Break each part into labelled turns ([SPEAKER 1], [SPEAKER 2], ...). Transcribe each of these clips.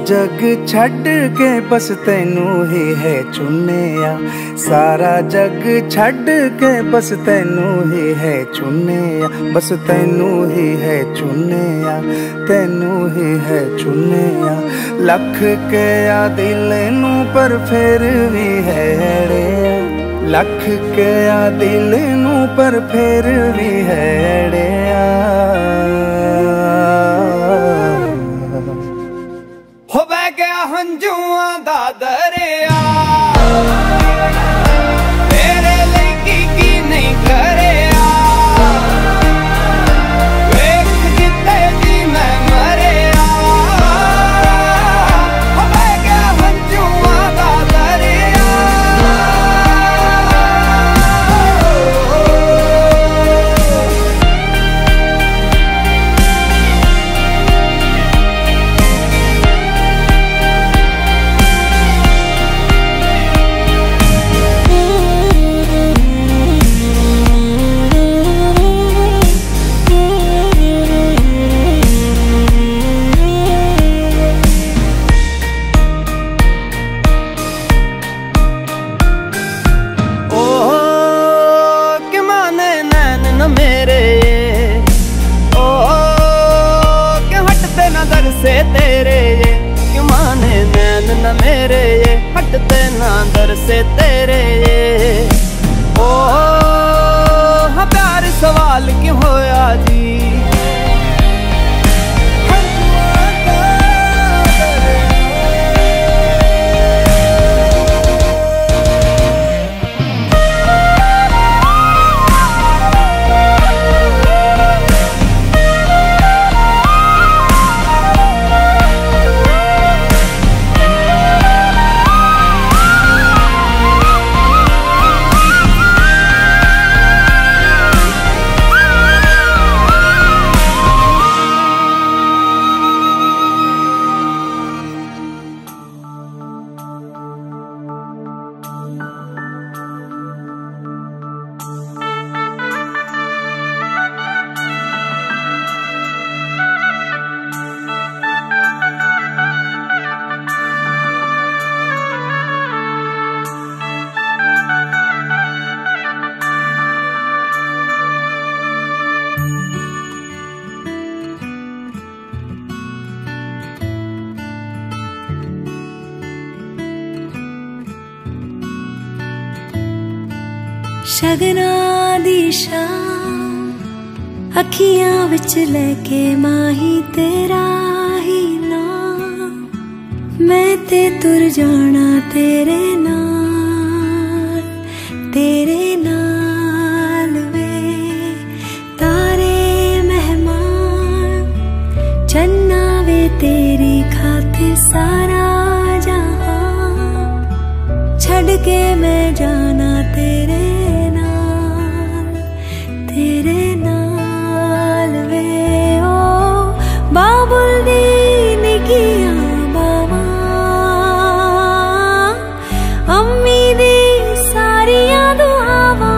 [SPEAKER 1] जग छड़ के बस तैनू ही है चुनिया, सारा जग छड़ के बस तैनू ही है चुनिया, बस तैनू ही है चुनिया, तैनू ही है चुनिया। लख के आ दिल नू पर फिर भी है अड़िया, लख के आ दिल नू पर फिर भी है अड़िया।
[SPEAKER 2] हो बह गया हंजुआं दा दरिया, तेरे लेकी की नहीं करिया, वेख जिते जी मैं मरिया। हो बह गया हंजुआं दा दरिया। से तेरे ये क्यों माने नैन न मेरे ये, हटते ना दर से तेरे ये। ओ हाँ प्यार सवाल क्यों होया जी,
[SPEAKER 3] शगना दी शाम अखियां विच लेके माही तेरा ही नाम, मैं ते तुर जाना तेरे नाल वे। तारे मेहमान चन्ना वे तेरी खातिर सारा जहां, छड़ के मैं जाना तेरे नाल वे। ओ बाबुल दी निकियां बावां, अम्मी दी सारियां दुआवां,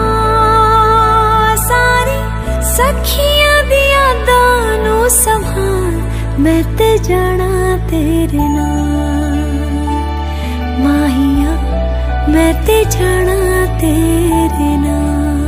[SPEAKER 3] सारी सखियां दी यादां नू संभाल, मैं ते जाना तेरे नाल माहिया, मैं ते जाना तेरे नाल।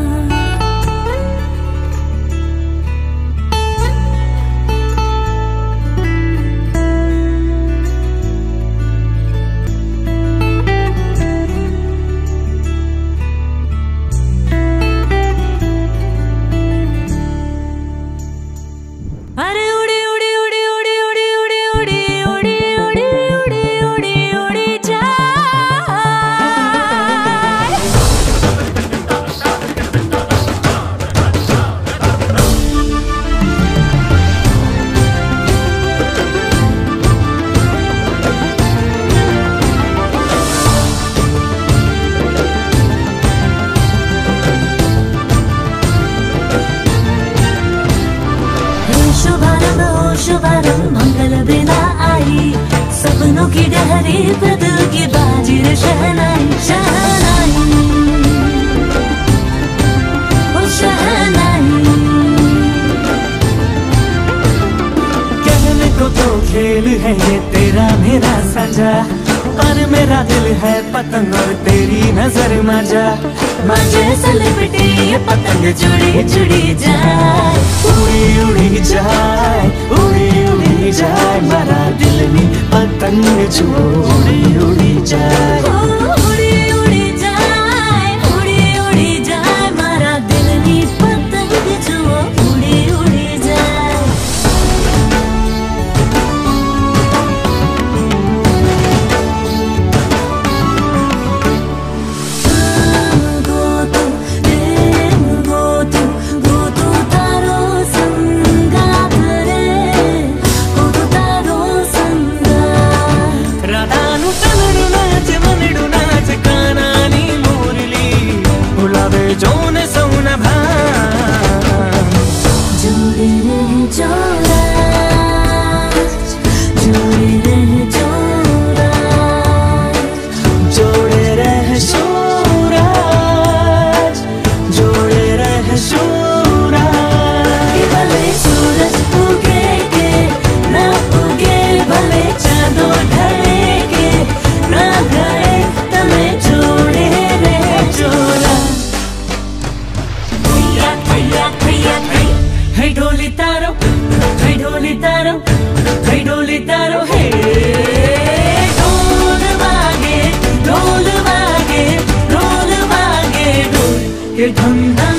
[SPEAKER 4] शुभारंभ मंगल बिना आई, सपनों की डहरी पे दिल की बाजी शहनाई, शहनाई ओ शहनाई।
[SPEAKER 5] कहने को तो खेल है ये तेरा तेरा मेरा साझा, पर मेरा दिल है पतंग और तेरी नजर मजा।
[SPEAKER 4] मांझे से लिपटी ये पतंग जुड़ी जुड़ी जाए,
[SPEAKER 5] उड़ी उड़ी जाए, उड़ी उड़ी जाए, मारा दिल में पतंग जो उड़ी उड़ी जाए।
[SPEAKER 4] उड़ी उड़ी जाए, उड़ी उड़ी जाए, मारा दिल में पतंग जो उड़ी उड़ी जाए। ढूंढा